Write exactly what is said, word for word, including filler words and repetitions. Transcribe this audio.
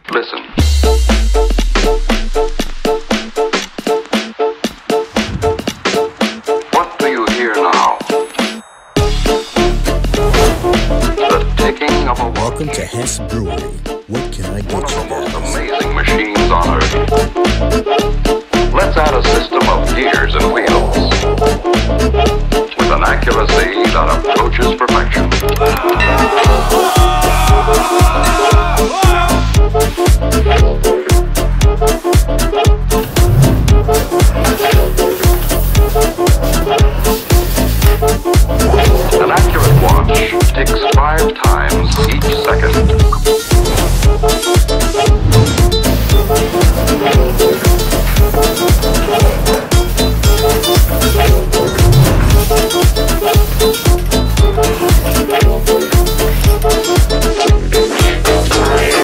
Listen. What do you hear now? The ticking of a watch. Welcome to Hess Brewery. What can I One get of you the most guys? amazing machines on earth. Let's add a system of gears and wheels with an accuracy that approaches perfection.